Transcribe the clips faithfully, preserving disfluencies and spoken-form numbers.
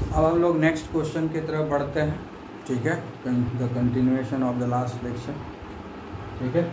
अब हम लोग नेक्स्ट क्वेश्चन की तरफ बढ़ते हैं, ठीक है, the continuation of the last lecture, ठीक है।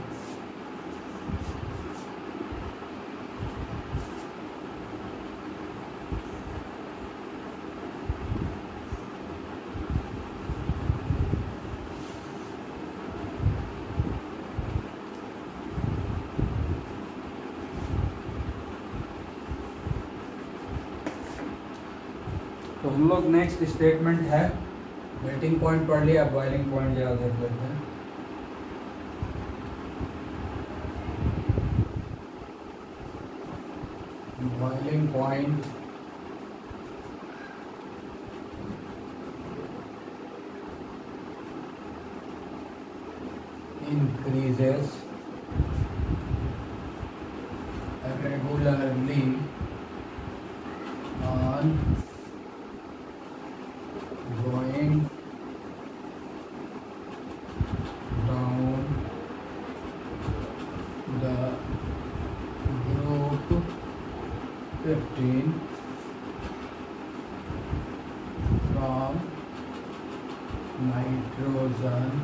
तो हम लोग नेक्स्ट स्टेटमेंट है, मेल्टिंग पॉइंट पढ़ लिया, बॉइलिंग पॉइंट ज़्यादा देख लेते हैं। Boiling point increases regularly on going down the group fifteen from nitrogen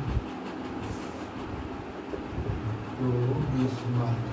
to bismuth.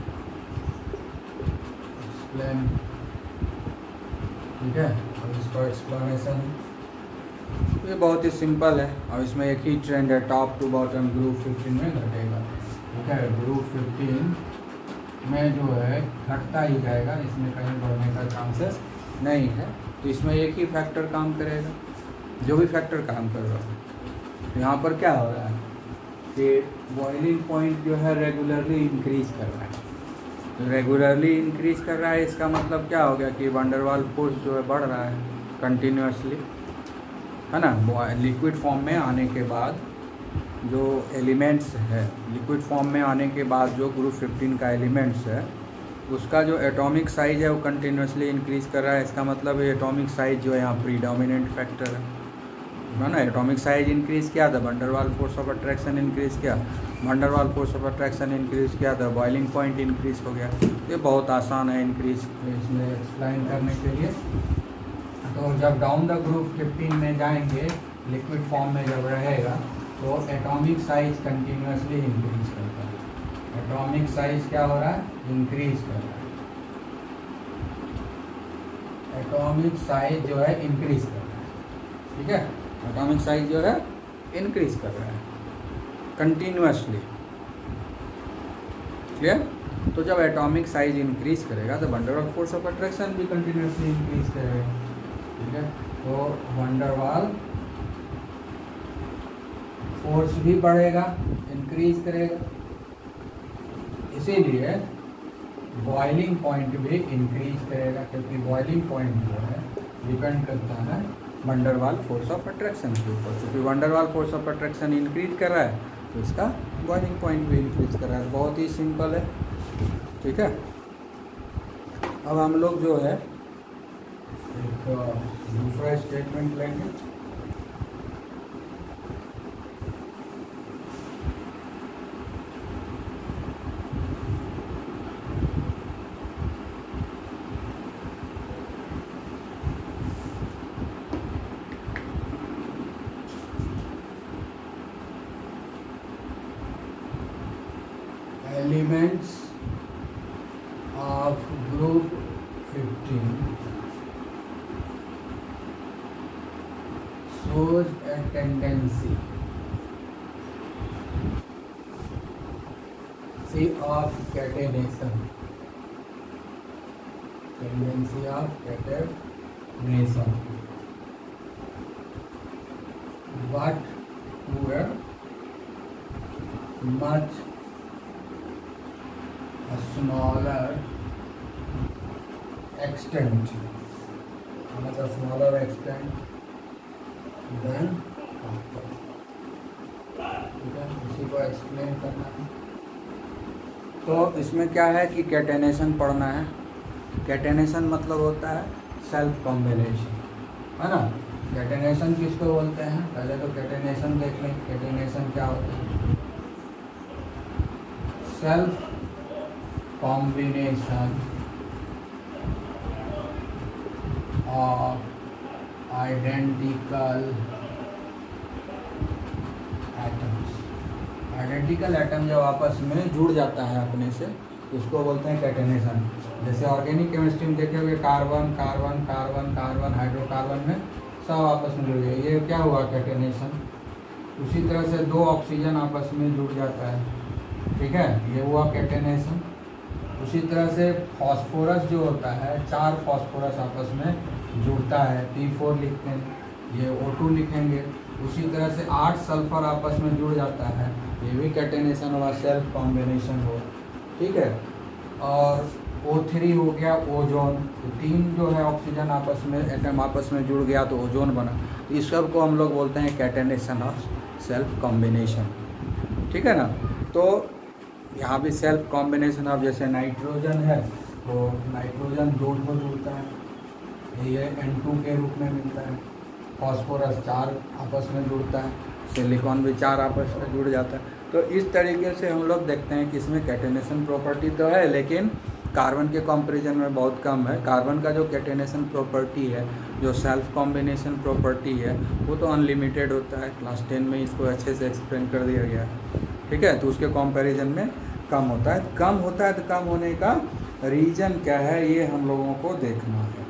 Explain, ठीक है। अब इसका एक्सप्लेनेशन ये बहुत ही सिंपल है। अब इसमें एक ही ट्रेंड है, top to bottom group fifteen में घटेगा, ठीक है। ग्रुप फिफ्टीन में जो है घटता ही जाएगा, इसमें कहीं बढ़ने का चांसेस नहीं है। तो इसमें एक ही फैक्टर काम करेगा, जो भी फैक्टर काम कर रहा है। तो यहाँ पर क्या हो रहा है कि बॉइलिंग पॉइंट जो है रेगुलरली इंक्रीज कर रहा है। तो रेगुलरली इंक्रीज कर रहा है, इसका मतलब क्या हो गया कि वंडरवाल फोर्स जो है बढ़ रहा है कंटिन्यूसली, है ना। लिक्विड फॉर्म में आने के बाद जो एलिमेंट्स है, लिक्विड फॉर्म में आने के बाद जो ग्रुप फिफ्टीन का एलिमेंट्स है, उसका जो एटॉमिक साइज़ है वो कंटिन्यूसली इंक्रीज़ कर रहा है। इसका मतलब ये एटॉमिक साइज़ जो है यहाँ प्रीडोमिनेंट फैक्टर है ना। एटॉमिक साइज इंक्रीज़ किया था, Van der Waals force of attraction increase किया, Van der Waals force of attraction increase किया था, बॉइलिंग पॉइंट इंक्रीज़ हो गया। ये बहुत आसान है इंक्रीज़ इसमें एक्सप्लेन करने के लिए। तो जब डाउन द ग्रुप फिफ्टीन में जाएंगे, लिक्विड फॉर्म में जब रहेगा, तो एटॉमिक साइज कंटिन्यूसली इंक्रीज करता है। एटॉमिक साइज क्या हो रहा है, इंक्रीज कर रहा है। एटॉमिक साइज जो है इंक्रीज कर रहा है, ठीक है। एटॉमिक साइज जो है इंक्रीज कर रहा है कंटिन्यूसली, क्लियर। तो जब एटॉमिक साइज इंक्रीज करेगा तो वंडरवाल फोर्स ऑफ अट्रैक्शन भी कंटिन्यूसली इंक्रीज करेगा, ठीक है। तो वंडरवाल फोर्स भी बढ़ेगा, इंक्रीज करेगा, इसीलिए बॉइलिंग पॉइंट भी इंक्रीज करेगा, क्योंकि बॉइलिंग पॉइंट जो है डिपेंड करता है वंडरवाल फोर्स ऑफ अट्रैक्शन के ऊपर। क्योंकि Van der Waals force of attraction increase कर रहा है तो इसका बॉइलिंग पॉइंट भी इंक्रीज कर रहा है। बहुत ही सिंपल है, ठीक है। अब हम लोग जो है एक दूसरा स्टेटमेंट लेंगे। Elements of group fifteen shows a tendency see of catenation, tendency of catenation, but to a much a smaller extent, much a smaller extent than after, ठीक है। इसी को एक्सप्लेन करना है। तो इसमें क्या है कि कैटेनेशन पढ़ना है। कैटेनेशन मतलब होता है सेल्फ कॉम्बिनेशन, है ना। कैटेनेशन किसको बोलते हैं, पहले तो कैटेनेशन देख लें। कैटेनेशन क्या होता है, self combination of identical atoms. Identical atom जब आपस में जुड़ जाता है अपने से उसको बोलते हैं कैटेनेशन। जैसे ऑर्गेनिक केमिस्ट्री में देखोगे carbon carbon carbon carbon hydrocarbon में सब आपस में जुड़ गए, ये क्या हुआ कैटेनेशन। उसी तरह से दो ऑक्सीजन आपस में जुड़ जाता है, ठीक है, ये हुआ कैटेनेशन। उसी तरह से फास्फोरस जो होता है, चार फास्फोरस आपस में जुड़ता है, पी फोर लिखते हैं, ये ओ टू लिखेंगे। उसी तरह से आठ सल्फर आपस में जुड़ जाता है, ये भी कैटेनेशन हुआ, सेल्फ कॉम्बिनेशन हो, ठीक है। और ओ थ्री हो गया ओजोन, तो तीन जो है ऑक्सीजन आपस में एटम आपस में जुड़ गया तो ओजोन बना। तो इस सब को हम लोग बोलते हैं कैटेनेशन ऑफ सेल्फ कॉम्बिनेशन, ठीक है ना। तो यहाँ भी सेल्फ कॉम्बिनेशन ऑफ, जैसे नाइट्रोजन है तो नाइट्रोजन दो ठो जुड़ता है, ये एन टू के रूप में मिलता है। फास्फोरस चार आपस में जुड़ता है, सिलिकॉन भी चार आपस में जुड़ जाता है। तो इस तरीके से हम लोग देखते हैं कि इसमें कैटेनेशन प्रॉपर्टी तो है लेकिन कार्बन के कंपैरिजन में बहुत कम है। कार्बन का जो कैटेनेशन प्रॉपर्टी है, जो सेल्फ कॉम्बिनेशन प्रॉपर्टी है, वो तो अनलिमिटेड होता है। क्लास टेन में इसको अच्छे से एक्सप्लेन कर दिया गया है, ठीक है। तो उसके कंपैरिजन में कम होता है। कम होता है तो कम होने का रीज़न क्या है ये हम लोगों को देखना है,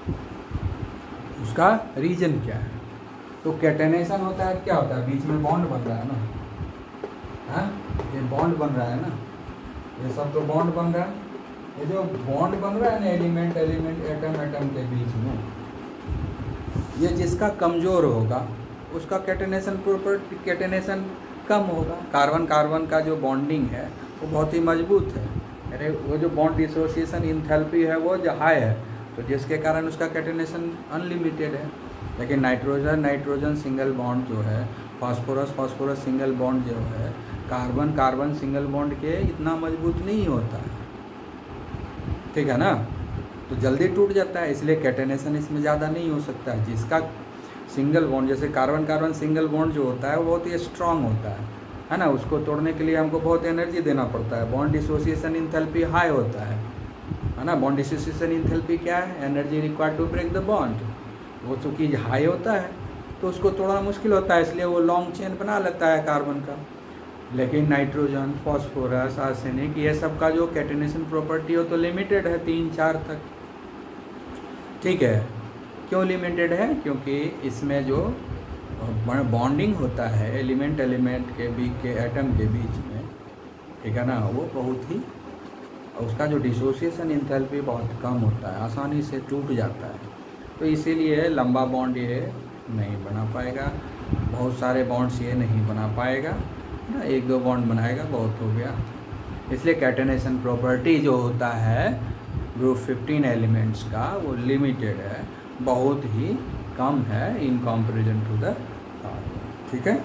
उसका रीज़न क्या है। तो कैटेनेशन होता है, क्या होता है, बीच में बॉन्ड बन रहा है ना, हाँ, ये बॉन्ड बन रहा है ना, ये सब तो बॉन्ड बन रहा है। ये जो बॉन्ड बन रहा है ना एलिमेंट एलिमेंट एटम एटम के बीच में, ये जिसका कमज़ोर होगा उसका कैटेनेशन प्रॉपर्टी कैटेनेशन कम होगा। कार्बन कार्बन का जो बॉन्डिंग है वो बहुत ही मजबूत है, अरे वो जो बॉन्ड डिसोसिएशन इंथैल्पी है वो जो हाई है, तो जिसके कारण उसका कैटेनेशन अनलिमिटेड है। लेकिन नाइट्रोजन नाइट्रोजन सिंगल बॉन्ड जो है, फास्फोरस फास्फोरस सिंगल बॉन्ड जो है, कार्बन कार्बन सिंगल बॉन्ड के इतना मजबूत नहीं होता है, ठीक है ना। तो जल्दी टूट जाता है, इसलिए कैटेनेशन इसमें ज़्यादा नहीं हो सकता है। जिसका सिंगल बॉन्ड, जैसे कार्बन कार्बन सिंगल बॉन्ड जो होता है वो बहुत ही स्ट्रांग होता है है ना, उसको तोड़ने के लिए हमको बहुत एनर्जी देना पड़ता है। बॉन्ड डिसोसिएशन इंथैल्पी हाई होता है है ना। बॉन्ड डिसोसिएशन इंथैल्पी क्या है, energy required to break the bond. वो चूँकि हाई होता है तो उसको तोड़ना मुश्किल होता है, इसलिए वो लॉन्ग चेन बना लेता है कार्बन का। लेकिन नाइट्रोजन फॉस्फोरस आर्सेनिक ये सब का जो कैटेनेशन प्रॉपर्टी हो तो लिमिटेड है, तीन चार तक, ठीक है। क्यों लिमिटेड है, क्योंकि इसमें जो बॉन्डिंग होता है एलिमेंट एलिमेंट के बीच के एटम के बीच में, ठीक है ना, वो बहुत ही, उसका जो डिसोसिएशन इंथैल्पी बहुत कम होता है, आसानी से टूट जाता है। तो इसीलिए लंबा बॉन्ड ये नहीं बना पाएगा, बहुत सारे बॉन्ड्स ये नहीं बना पाएगा ना, एक दो बॉन्ड बनाएगा बहुत हो गया। इसलिए कैटेनेशन प्रॉपर्टी जो होता है ग्रुप फिफ्टीन एलिमेंट्स का वो लिमिटेड है, बहुत ही कम है in comparison to the carbon, ठीक है।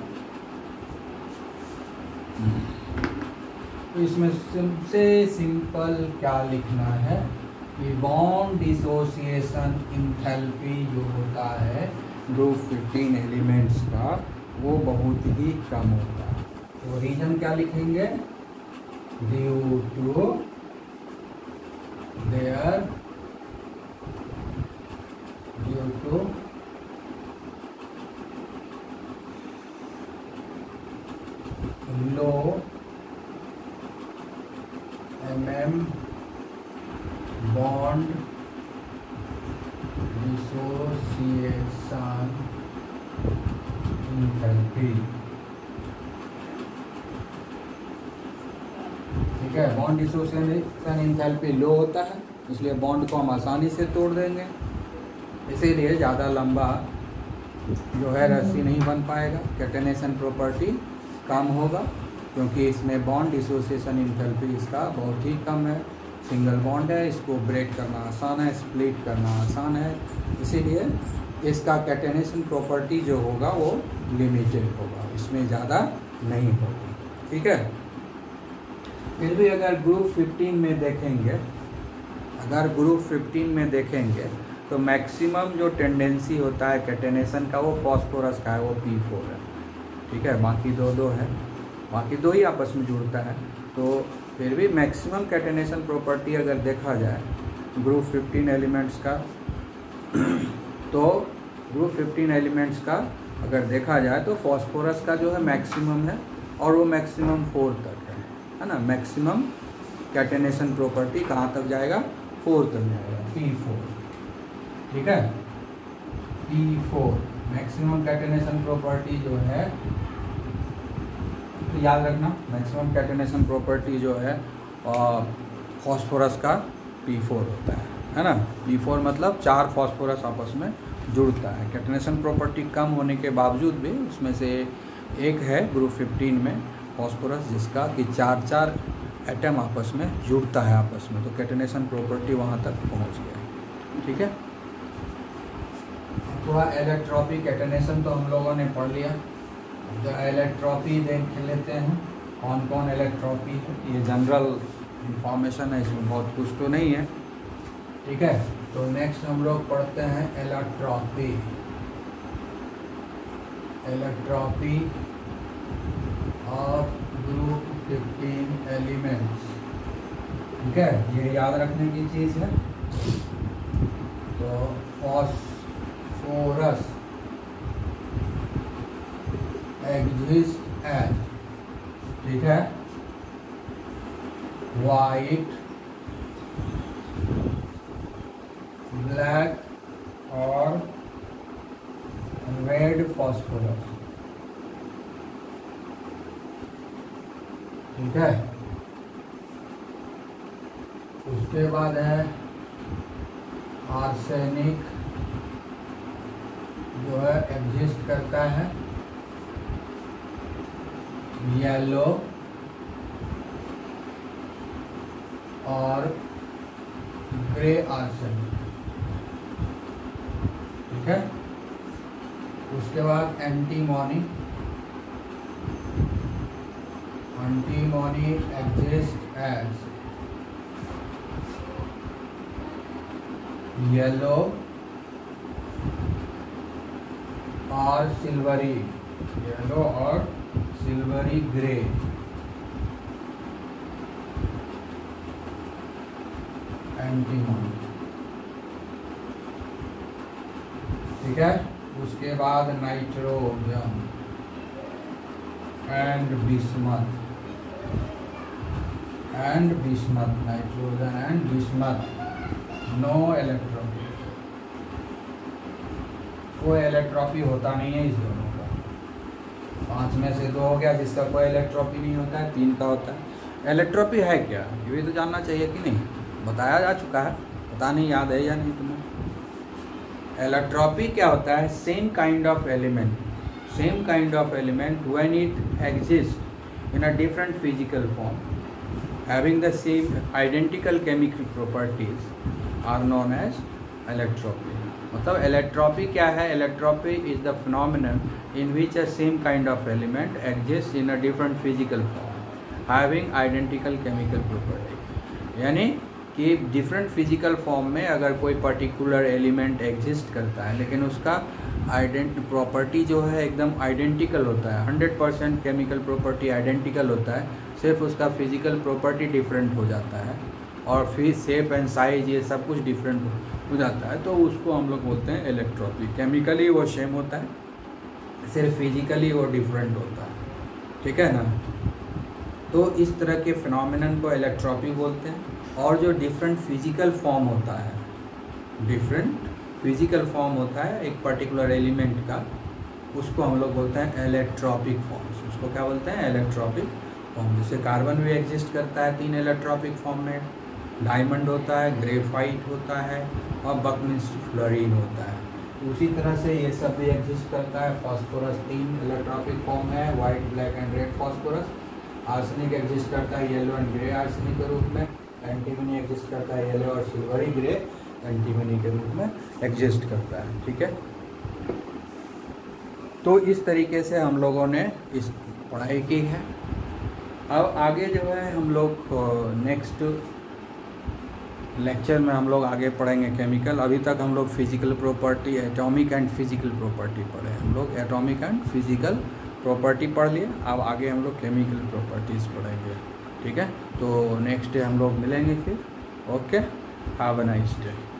तो इसमें सबसे सिंपल क्या लिखना है कि बॉन्ड डिसोसिएशन इंथैल्पी जो होता है ग्रुप फिफ्टीन एलिमेंट्स का वो बहुत ही कम होता है। तो रीजन क्या लिखेंगे, due to their due to low mm bond dissociation enthalpy, ठीक है। बॉन्ड डिसोसिएशन इंथैल्पी लो होता है, इसलिए बॉन्ड को हम आसानी से तोड़ देंगे, इसीलिए ज़्यादा लंबा जो है रस्सी नहीं बन पाएगा, कैटेनेशन प्रॉपर्टी कम होगा, क्योंकि इसमें बॉन्ड डिसोसिएशन इंथैल्पी इसका बहुत ही कम है। सिंगल बॉन्ड है, इसको ब्रेक करना आसान है, स्प्लिट करना आसान है, इसीलिए इसका कैटेनेशन प्रॉपर्टी जो होगा वो लिमिटेड होगा, इसमें ज़्यादा नहीं होगा, ठीक है। फिर भी अगर ग्रुप फिफ्टीन में देखेंगे अगर ग्रुप फिफ्टीन में देखेंगे तो मैक्सिमम जो टेंडेंसी होता है कैटेनेशन का वो फास्फोरस का है, वो पी फोर है, ठीक है। बाकी दो दो है, बाकी दो ही आपस में जुड़ता है। तो फिर भी मैक्सिमम कैटेनेशन प्रॉपर्टी अगर देखा जाए ग्रुप फिफ्टीन एलिमेंट्स का तो ग्रुप फिफ्टीन एलिमेंट्स का अगर देखा जाए तो फॉस्फोरस का जो है मैक्सिमम है और वो मैक्सिमम फोर तक है है ना। मैक्सिमम कैटेनेशन प्रॉपर्टी कहाँ तक जाएगा, फोर तक जाएगा, पी फोर। ठीक है, P four maximum catenation property जो है, तो याद रखना मैक्सिमम कैटेनेशन प्रॉपर्टी जो है फॉस्फोरस का पी फोर होता है है ना। पी फोर मतलब चार फॉस्फोरस आपस में जुड़ता है। कैटेनेशन प्रॉपर्टी कम होने के बावजूद भी उसमें से एक है ग्रुप फिफ्टीन में फॉस्फोरस जिसका कि चार चार एटम आपस में जुड़ता है आपस में, तो कैटेनेशन प्रॉपर्टी वहाँ तक पहुँच गया। ठीक है, थोड़ा इलेक्ट्रॉपी कैटेनेशन तो हम लोगों ने पढ़ लिया। जो इलेक्ट्रॉपी देख लेते हैं कौन कौन इलेक्ट्रॉपी है, ये जनरल इंफॉर्मेशन है, इसमें बहुत कुछ तो नहीं है। ठीक है, तो नेक्स्ट हम लोग पढ़ते हैं allotropy. Allotropy of group fifteen elements. ठीक है, ये याद रखने की चीज़ है। तो फॉस्फोरस एग्जिस्ट एज, ठीक है, वाइट, ब्लैक और रेड फॉस्फोरस। ठीक है, उसके बाद है आर्सेनिक जो है एग्जिस्ट करता है येलो और ग्रे आर्सेनिक। ठीक है, उसके बाद antimony. Antimony exist as yellow और सिल्वरी, येलो और सिल्वरी ग्रे। एंटीमोनी। ठीक है, उसके बाद nitrogen and bismuth and bismuth nitrogen and bismuth no allotropy. कोई इलेक्ट्रॉपी होता नहीं है इस दोनों का। पांच में से दो हो गया जिसका कोई इलेक्ट्रॉपी नहीं होता है, तीन का होता है। इलेक्ट्रॉपी है क्या, ये भी तो जानना चाहिए कि नहीं, बताया जा चुका है, पता नहीं याद है या नहीं तुम्हें। इलेक्ट्रॉपी क्या होता है, same kind of element, same kind of element when it exist in a different physical form having the same identical chemical properties are known as allotropy. मतलब इलेक्ट्रॉपी क्या है, allotropy is the phenomenon in which a same kind of element exist in a different physical form having identical chemical property. यानी कि different physical form में अगर कोई particular element exist करता है लेकिन उसका आइडेंट प्रॉपर्टी जो है एकदम आइडेंटिकल होता है, hundred percent chemical property identical होता है, सिर्फ उसका फिजिकल प्रॉपर्टी डिफरेंट हो जाता है और फिर शेप एंड साइज ये सब कुछ डिफरेंट हो जाता है, तो उसको हम लोग बोलते हैं इलेक्ट्रॉपी। केमिकली वो सेम होता है, सिर्फ फिजिकली वो डिफरेंट होता है। ठीक है ना, तो इस तरह के फिनोमेनन को इलेक्ट्रॉपी बोलते हैं। और जो डिफरेंट फिजिकल फॉर्म होता है, डिफरेंट फिजिकल फॉर्म होता है एक पर्टिकुलर एलिमेंट का, उसको हम लोग बोलते हैं इलेक्ट्रॉपिक फॉर्म्स। उसको क्या बोलते हैं, इलेक्ट्रॉपिक फॉर्म। जैसे कार्बन भी एग्जिस्ट करता है तीन इलेक्ट्रॉपिक फॉर्म में, डायमंड होता है, ग्रेफाइट होता है और बकमिंस फ्लोरीन होता है। उसी तरह से ये सब भी एग्जिस्ट करता है। फास्फोरस तीन इलेक्ट्रॉपिक फॉर्म है, white, black and red phosphorus. Arsenic exist करता है येलो एंड ग्रे आर्सेनिक के रूप में। एंटीमनी एग्जिस्ट करता है येलो और सिल्वरी ग्रे एंटीमनी के रूप में एग्जिस्ट करता है। ठीक है, तो इस तरीके से हम लोगों ने इस पढ़ाई की है। अब आगे जो है हम लोग नेक्स्ट लेक्चर में हम लोग आगे पढ़ेंगे केमिकल। अभी तक हम लोग physical property, atomic and physical property पढ़े। हम लोग एटॉमिक एंड फिजिकल प्रॉपर्टी पढ़ लिए, अब आगे हम लोग केमिकल प्रॉपर्टीज़ पढ़ेंगे। ठीक है, तो नेक्स्ट डे हम लोग मिलेंगे फिर। Okay, have a nice day.